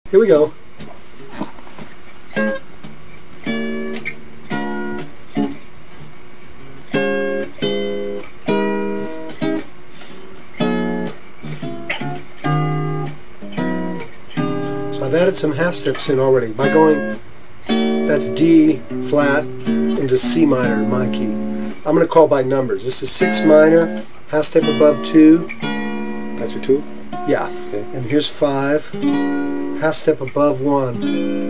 Here we go. So I've added some half steps in already by going, that's D flat into C minor in my key. I'm going to call by numbers. This is 6 minor, half step above 2. That's your 2? Yeah. Okay. And here's 5, half step above 1.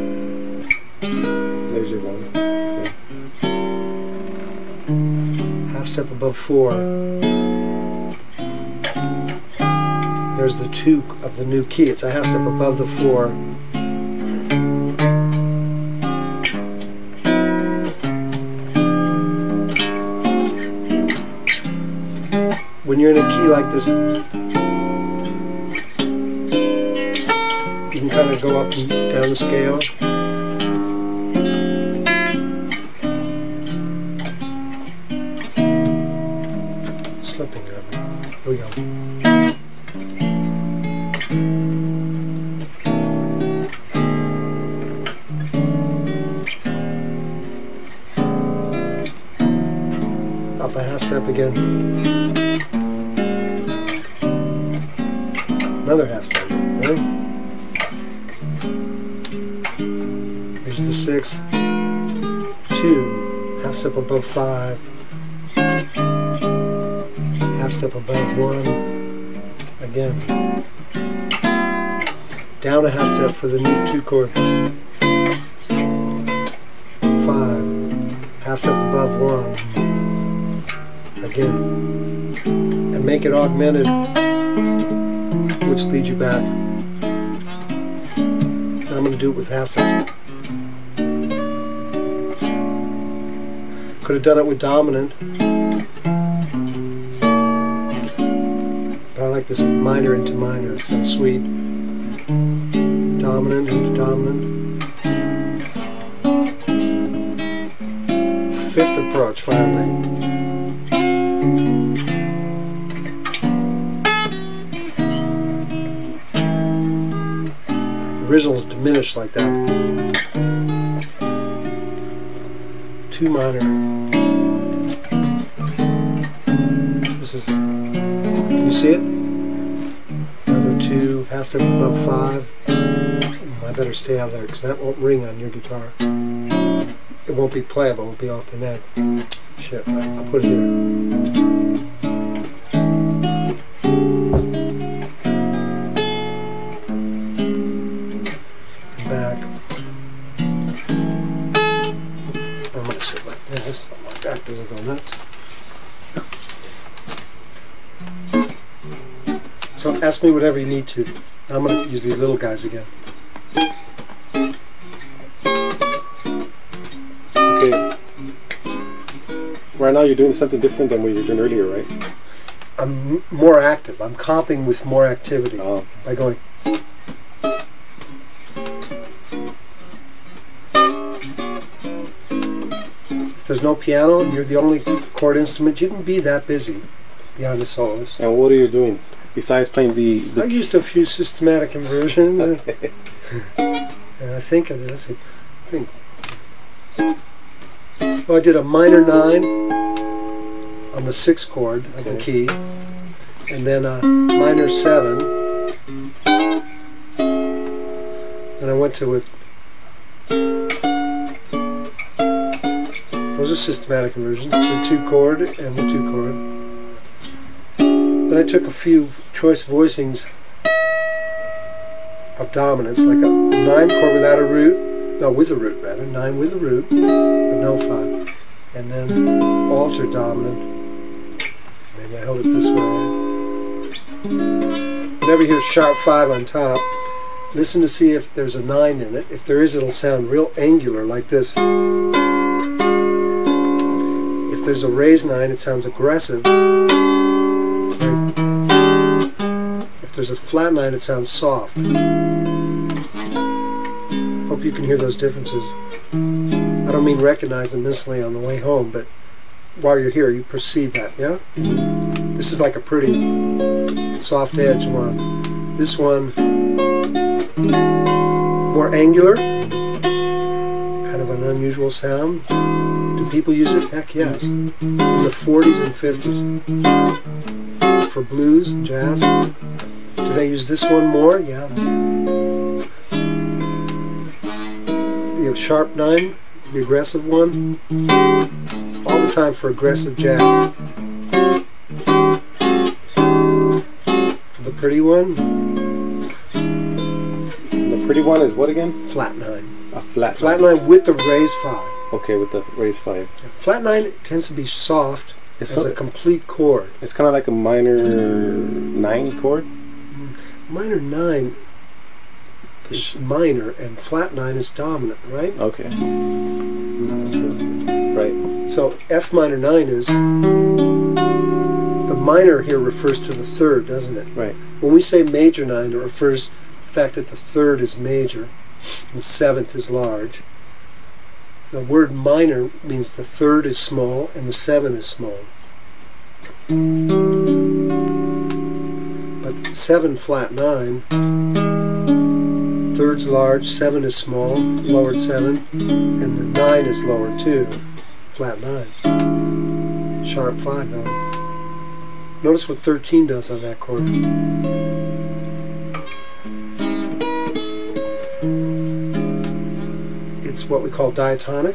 There's your 1. Okay. Half step above 4. There's the 2 of the new key. It's a half step above the 4. When you're in a key like this, you can kind of go up and down the scale. Slipping here we go. Up a half step again. Another half step, right? Here's the 6, 2, half step above 5, half step above 1, again. Down a half step for the new 2 chord. 5, half step above 1, again. And make it augmented, which leads you back. Now I'm going to do it with half steps. Could have done it with dominant, but I like this minor into minor. It's kind of sweet. Dominant into dominant. 5th approach, finally. Originals diminish like that. 2 minor. This is, can you see it? Another 2, half step above 5. I better stay out of there because that won't ring on your guitar. It won't be playable, it'll be off the neck. Shit, I'll put it here. Back. I'm going to sit like this. My back doesn't go nuts. So ask me whatever you need to. I'm going to use these little guys again. Okay. Right now you're doing something different than what you were doing earlier, right? I'm more active. I'm comping with more activity by going. If there's no piano and you're the only chord instrument, you can be that busy behind the soloist. And what are you doing besides playing the I used a few systematic inversions. Okay. And I think I did. Let's see. I think. Oh, I did a minor 9 on the 6th chord of the key, and then a minor 7. Then I went to it. Those are systematic inversions, the 2 chord and the 2 chord. Then I took a few choice voicings of dominance, like a 9 chord without a root, no, with a root rather, 9 with a root, but no 5. And then altered dominant. Maybe I held it this way. Whenever you hear sharp 5 on top, listen to see if there's a 9 in it. If there is, it'll sound real angular like this. If there's a raised 9, it sounds aggressive. If there's a flat 9, it sounds soft. Hope you can hear those differences. I don't mean recognize them instantly on the way home, but while you're here, you perceive that, yeah? This is like a pretty soft edge one. This one more angular, kind of an unusual sound. Do people use it? Heck yes. In the 40s and 50s. For blues and jazz. Do they use this one more? Yeah. The sharp 9, the aggressive one, all the time for aggressive jazz. For the pretty one, The pretty one is what again? flat 9. A flat. Flat 9 with the raised 5. Okay, with the raised 5. Flat 9 tends to be soft It's as a complete chord. It's kind of like a minor 9 chord. Minor 9 is minor and flat 9 is dominant, right? Okay. Right. So F minor 9 is, the minor here refers to the third, doesn't it? Right. When we say major 9, it refers to the fact that the third is major and the seventh is large. The word minor means the third is small and the 7 is small. But 7 flat 9, third's large, 7 is small, lowered 7, and the 9 is lower too, flat 9. Sharp 5 though. Notice what 13 does on that chord. It's what we call diatonic,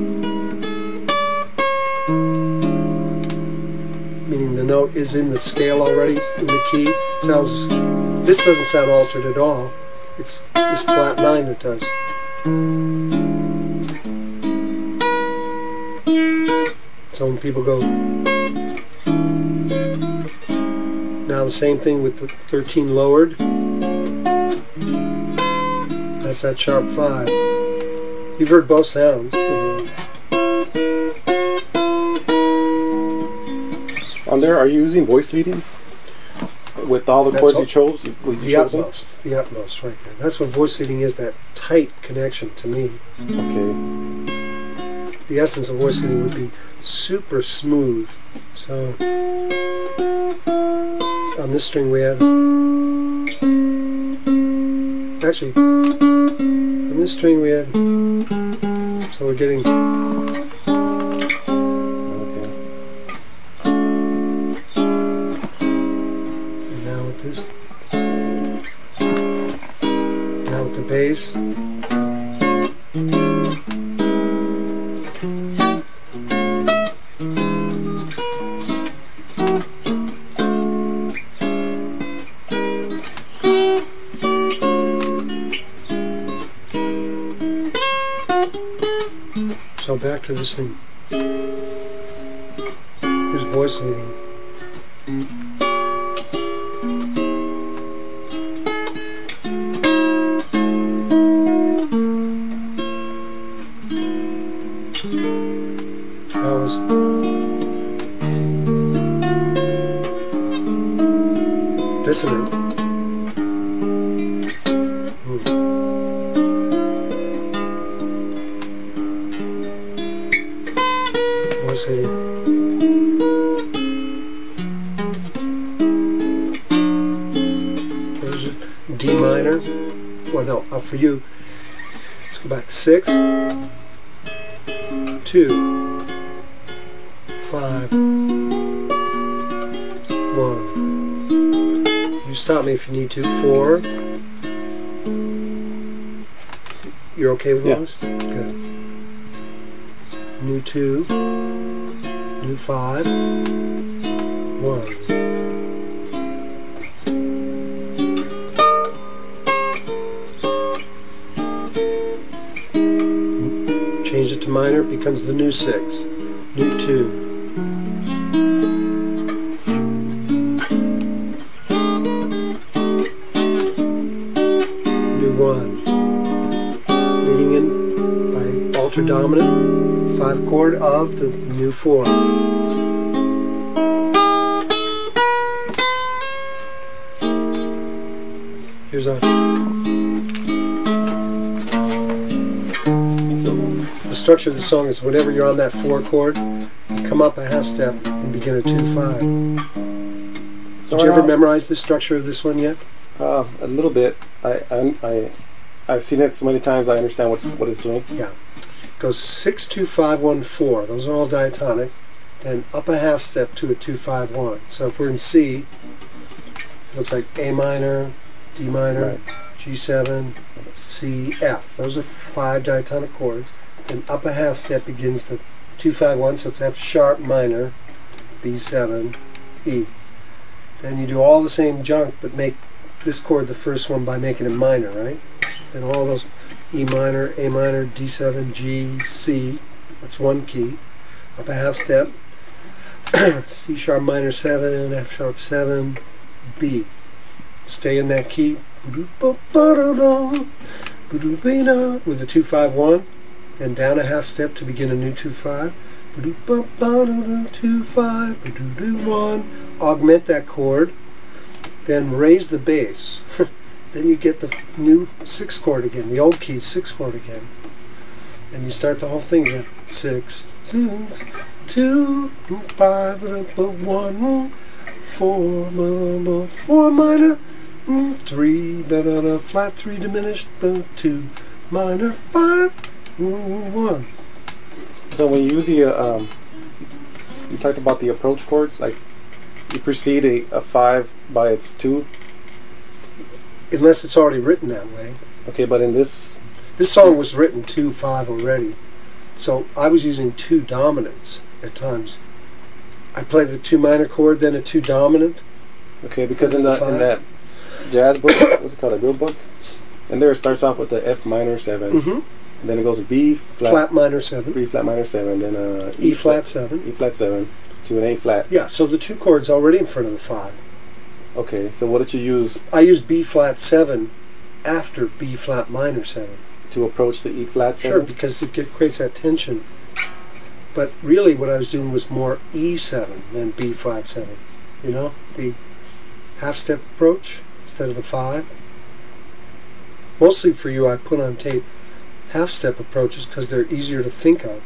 meaning the note is in the scale already, in the key. It sounds, this doesn't sound altered at all. It's this flat 9 that does. So when people go, now the same thing with the 13 lowered. That's that sharp 5. You've heard both sounds. On there, are you using voice leading? With all the That's chords all- you chose? You The chose them? utmost right there. That's what voice leading is, that tight connection to me. Okay. The essence of voice leading would be super smooth. So on this string we had, actually on this string we had, so we're getting, Okay. and now with this, now with the bass. So back to this thing. Here's voice leading. That was dissonant. Voice leading. There's a D minor. Well, no, for you. Let's go back. 6, 2, 5, 1. You stop me if you need to. 4. You're okay with Yeah. those? Good. New 2. New 5. 1. Change it to minor, it becomes the new 6. New 2. New 1. Leading in by altered dominant, 5 chord of the new 4. Here's our, the structure of the song is whenever you're on that 4 chord, you come up a half step and begin at 2-5. Did you ever memorize the structure of this one yet? A little bit. I I've seen it so many times. I understand what it's doing. Yeah. Goes 6, 2, 5, 1, 4. Those are all diatonic. Then up a half step to a 2, 5, 1. So if we're in C, it looks like A minor, D minor, Right. G7, C, F. Those are 5 diatonic chords. Then up a half step begins the 2, 5, 1. So it's F sharp minor, B7, E. Then you do all the same junk, but make this chord the first one by making it minor, right? Then all those E minor, A minor, D7, G, C, that's one key. Up a half step, C sharp minor 7, F sharp 7, B. Stay in that key, with the 2, 5, 1, then down a half step to begin a new 2, 5. 2, 5, 1. Augment that chord, then raise the bass. Then you get the new 6 chord again, the old key 6 chord again. And you start the whole thing again. 6, 6, 2, 5, 1, 4, 4 minor, 3, flat 3 diminished, 2 minor, 5, 1. So when you use the, you talked about the approach chords, like you precede a 5 by its 2. Unless it's already written that way. Okay, but in this song was written 2, 5 already. So I was using 2 dominants at times. I played the 2 minor chord, then a 2 dominant. Okay, because in that jazz book, what's it called, a real book, and there it starts off with the F minor 7, and then it goes B flat minor 7, B flat minor 7, then E flat 7, E flat 7 to an A flat. Yeah, so the 2 chords already in front of the 5. Okay, so what did you use? I used B flat 7 after B flat minor 7. To approach the E flat 7? Sure, because it creates that tension. But really what I was doing was more E7 than B flat 7. You know, the half step approach instead of the 5. Mostly for you I put on tape half step approaches because they're easier to think of.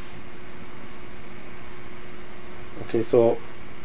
Okay, so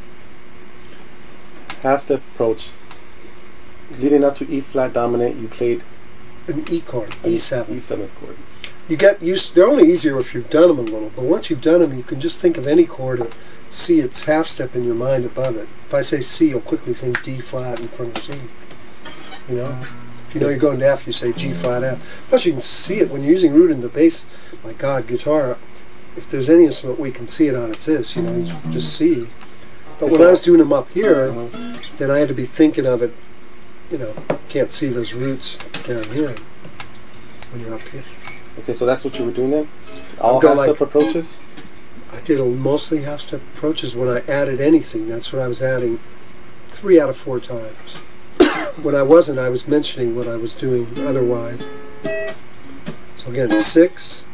half step approach. Leading up to E flat dominant, you played An E chord, E7. E7 chord. You get used. They're only easier if you've done them a little. But once you've done them, you can just think of any chord and see its half step in your mind above it. If I say C, you'll quickly think D flat in front of C. You know, if you know you're going to F, you say G flat F. Plus, you can see it when you're using root in the bass. My God, guitar. If there's any instrument we can see it on, it's this. You know, you just C. But when I was doing them up here, then I had to be thinking of it. You know, can't see those roots down here when you're up here. Okay, so that's what you were doing then? All go half step like- approaches? I did mostly half-step approaches when I added anything. That's what I was adding 3 out of 4 times. When I wasn't, I was mentioning what I was doing otherwise. So again, 6,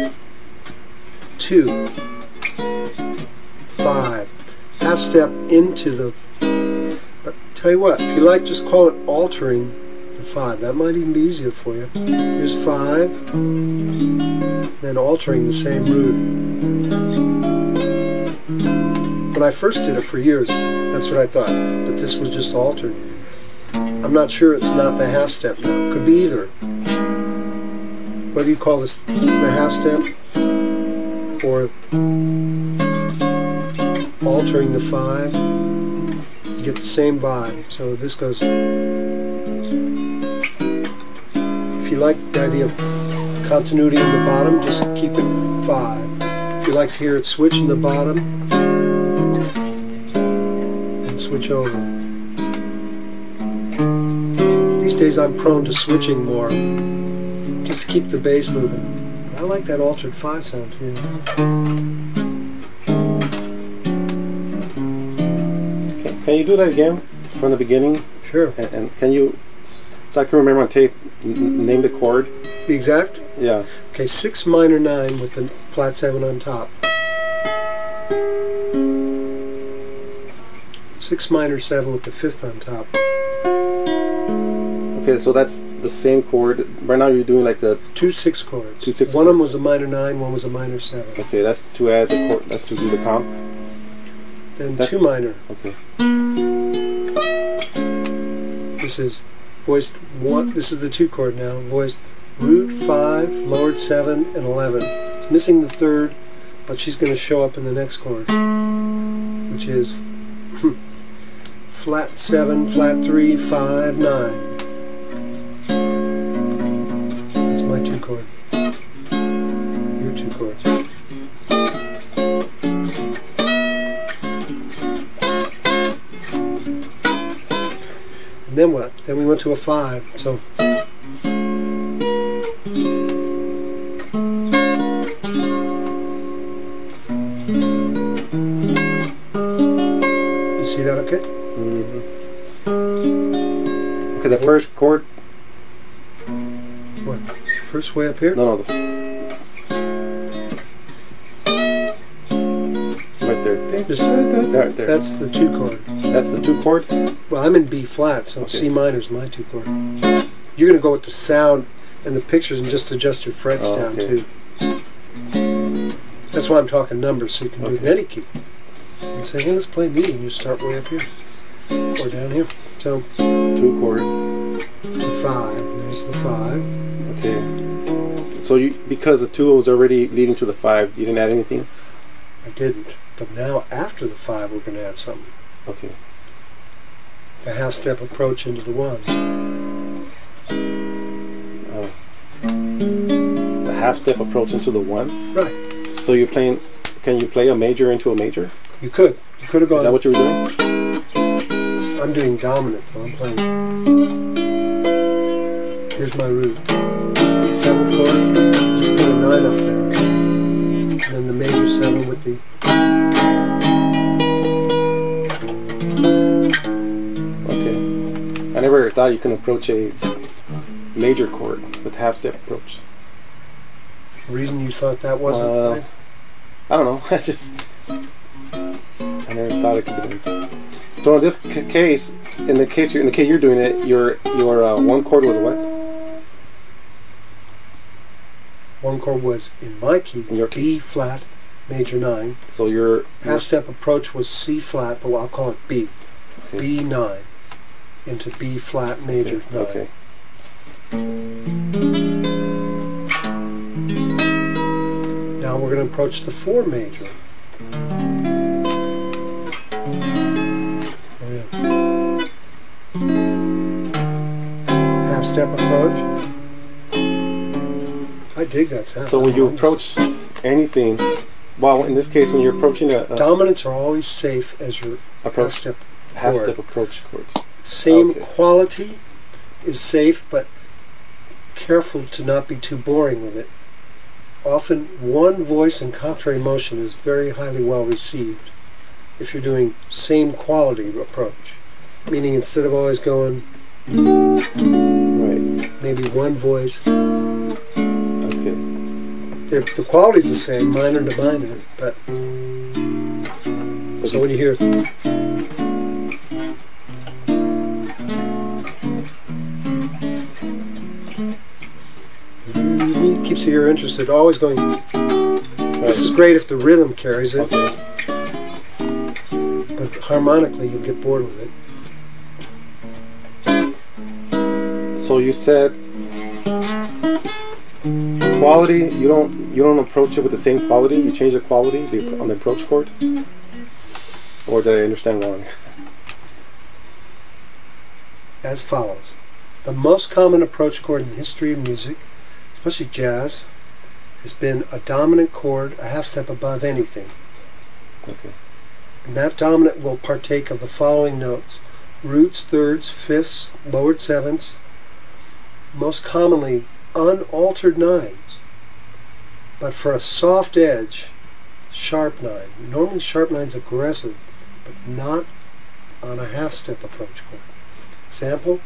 2, 5. Half-step into the... But tell you what, if you like, just call it altering the 5. That might even be easier for you. Here's 5, then altering the same root. When I first did it for years, that's what I thought. But this was just altered. I'm not sure it's not the half step now. Could be either. Whether you call this the half step or altering the 5, you get the same vibe. So this goes. If you like the idea of continuity in the bottom, just keep it 5. If you like to hear it switch in the bottom, switch over. These days I'm prone to switching more, just to keep the bass moving. But I like that altered 5 sound too. Can you do that again from the beginning? Sure. And can you, so I can remember on tape, name the chord? The exact? Yeah. Okay, 6 minor 9 with the flat 7 on top. 6 minor 7 with the 5th on top. Okay, so that's the same chord. Right now you're doing like the 2 6 chords. 2 6 One of them chords. was a minor 9, one was a minor 7. Okay, that's to add the chord. That's to do the comp. Then That's 2 minor. Okay. This is voiced 1. This is the 2 chord now. Voiced root 5, lowered 7, and 11. It's missing the third, but she's going to show up in the next chord, which is flat 7, flat 3, 5, 9. That's my 2 chord. Your 2 chords. And then what? Then we went to a 5. So see that okay? Mm-hmm. Okay, the first chord. What? First way up here? No. Right there. Just There. That's the 2 chord. That's the 2 chord? Well, I'm in B flat, so Okay. C minor is my 2 chord. You're going to go with the sound and the pictures and just adjust your frets down okay. too. That's why I'm talking numbers, so you can do it in any key. And say, well, let's play me, and you start way up here or down here. So 2 chord. to 5. There's the 5. Okay. So you, because the 2 was already leading to the 5, you didn't add anything? I didn't, but now after the 5, we're going to add something. Okay. A half-step approach into the 1. A half-step approach into the 1? Right. So you're playing, can you play a major into a major? You could. You could have gone. Is that what you were doing? I'm doing dominant, though. I'm playing. Here's my root. 7th chord. Just put a 9 up there. And then the major 7 with the. Okay. I never thought you can approach a major chord with half-step approach. The reason you thought that wasn't right? I don't know. I never thought it could be done. So in this case, in the case you're doing it, your 1 chord was what? 1 chord was in my key. In your key? B flat, major 9. So your Half-step approach was C flat, but I'll call it B. okay. B 9 into B flat major 9. Okay. Now we're going to approach the 4 major. Half-step approach. I dig that sound. So when you approach anything, well, in this case, when you're approaching a dominants are always safe as your approach, half-step approach chords. Same Okay. quality is safe, but careful to not be too boring with it. Often one voice and contrary motion is very highly well received if you're doing same quality approach. Meaning instead of always going Right. maybe one voice, Okay. the quality's the same, minor to minor, but so when you hear it keeps the ear interested, always going. This is great if the rhythm carries it, Okay. but harmonically you'll get bored with it. So you said quality. You don't approach it with the same quality. You change the quality on the approach chord, or did I understand wrong? As follows. The most common approach chord in the history of music, especially jazz, has been a dominant chord a half step above anything. Okay. And that dominant will partake of the following notes: roots, thirds, fifths, lowered sevenths, most commonly unaltered nines. But for a soft edge, sharp 9. Normally sharp 9's aggressive, but not on a half step approach chord. Example.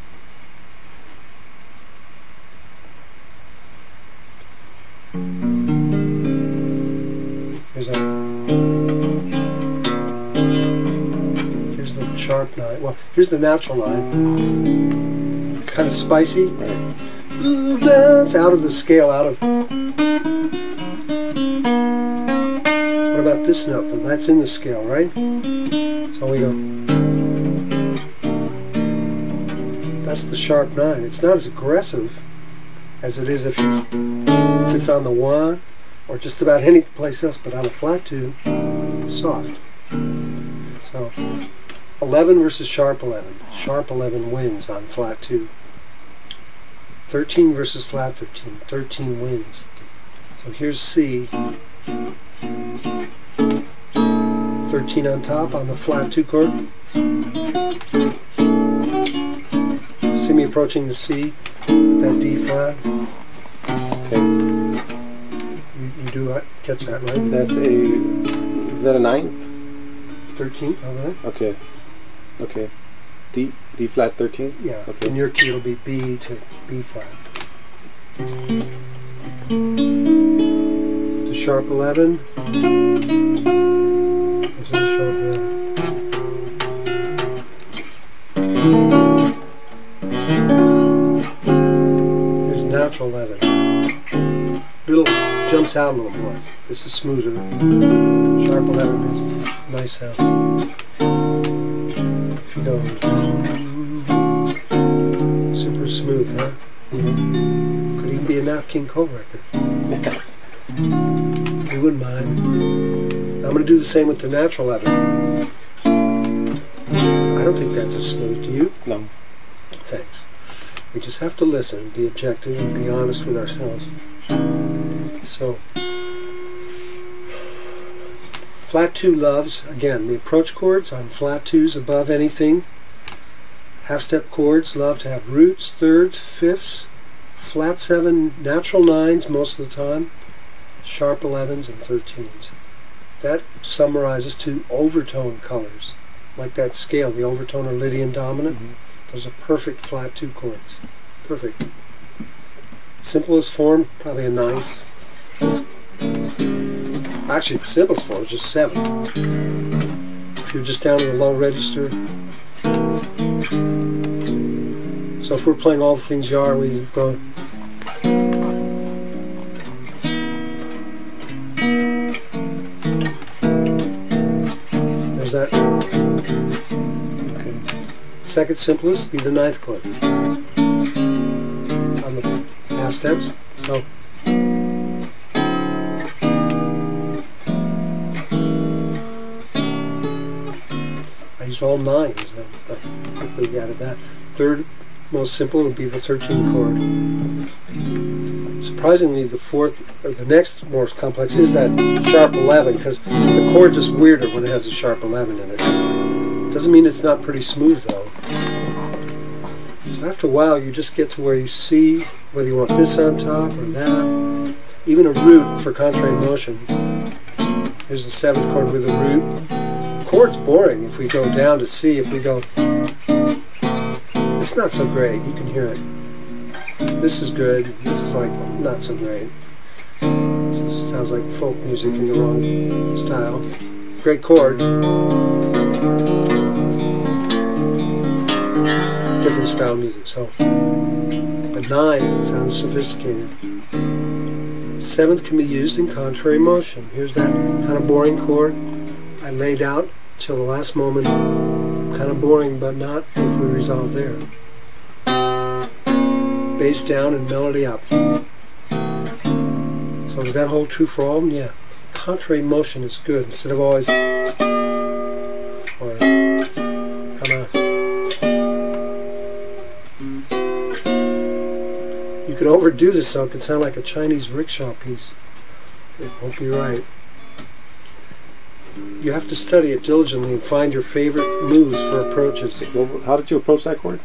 Here's the sharp 9. Well, here's the natural 9. Kind of spicy. Right. It's out of the scale, out of. What about this note though? That's in the scale, right? So we go. That's the sharp 9. It's not as aggressive, as it is if it's on the 1 or just about any place else, but on a flat 2, soft. So 11 versus sharp 11. Sharp 11 wins on flat 2. 13 versus flat 13. 13 wins. So here's C. 13 on top on the flat 2 chord. See me approaching the C with that D flat. Okay. You do catch that, right? That's is that a 9th? 13 over there. Okay. Okay. D flat 13? Yeah. Okay. In your key it'll be B to B flat. To sharp 11. This is sharp 11. Here's natural 11. Little jumps out a little more. This is smoother. Sharp 11 is nice sound. If you go super smooth, huh? Could even be a Nat King Cole record. You wouldn't mind. I'm going to do the same with the natural 11. I don't think that's as smooth. Do you? No. Thanks. We just have to listen, be objective, and be honest with ourselves. So, flat 2 loves, again, the approach chords on flat 2s above anything. Half-step chords love to have roots, thirds, fifths, flat 7, natural 9s most of the time, sharp 11s and 13s. That summarizes to overtone colors, like that scale, the overtone or Lydian dominant. Those are perfect flat 2 chords. Perfect. Simplest form, probably a 9th. Actually, the simplest form is just 7. If you're just down to the low register. So if we're playing all the things you are, we've gone. There's that. Okay. Second simplest be the 9th chord on the half steps. So I used all 9s. I quickly added that. Third most simple would be the 13 chord. Surprisingly, the fourth, or the next most complex, is that sharp 11, because the chord's just weirder when it has a sharp 11 in it. Doesn't mean it's not pretty smooth though. So after a while, you just get to where you see whether you want this on top or that. Even a root for contrary motion. Here's the 7th chord with a root. The chord's boring if we go down to C. If we go, it's not so great. You can hear it. This is good. This is like not so great. This sounds like folk music in the wrong style. Great chord. Different style music. So, but 9 sounds sophisticated. 7th can be used in contrary motion. Here's that kind of boring chord I laid out till the last moment. Kind of boring, but not if we resolve there. Bass down and melody up. So does that hold true for all of them? Yeah. Contrary motion is good instead of always or kind of. You could overdo this so it could sound like a Chinese rickshaw piece. It won't be right. You have to study it diligently and find your favorite moves for approaches. How did you approach that chord?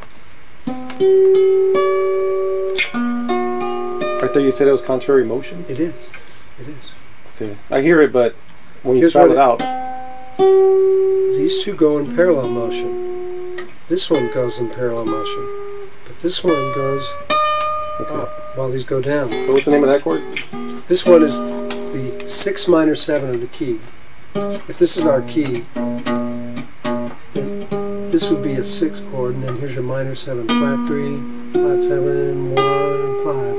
Right there you said it was contrary motion? It is. It is. Okay. I hear it, but when you Here's spell it out. These two go in parallel motion. This one goes in parallel motion. But this one goes up while these go down. So what's the name of that chord? This one is the 6 minor 7 of the key. If this is our key, this would be a 6 chord, and then here's your minor 7, flat 3, flat 7, 1, 5.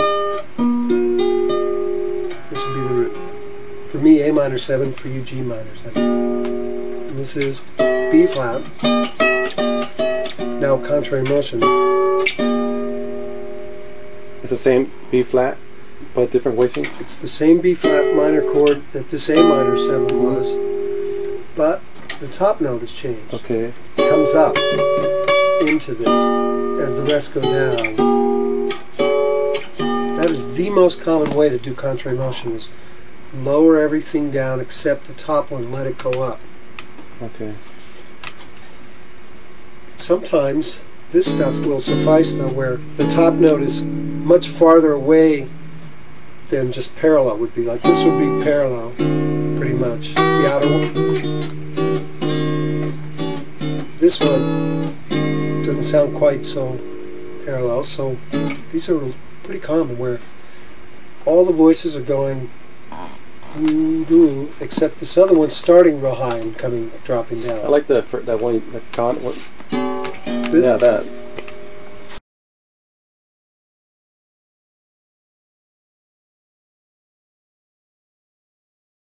This would be the root. For me, A minor 7, for you, G minor 7. And this is B flat. Now contrary motion It's the same B flat, but different voicing? It's the same B flat minor chord that this A minor 7 was, but the top note has changed. Okay. It comes up into this as the rest go down. That is the most common way to do contrary motion, is lower everything down except the top one, let it go up. Okay. Sometimes this stuff will suffice though, where the top note is much farther away than just parallel would be. Like this would be parallel, pretty much. The outer one. This one doesn't sound quite so parallel, so these are pretty common where all the voices are going except this other one's starting real high and dropping down. I like that one, the con one. Yeah, that.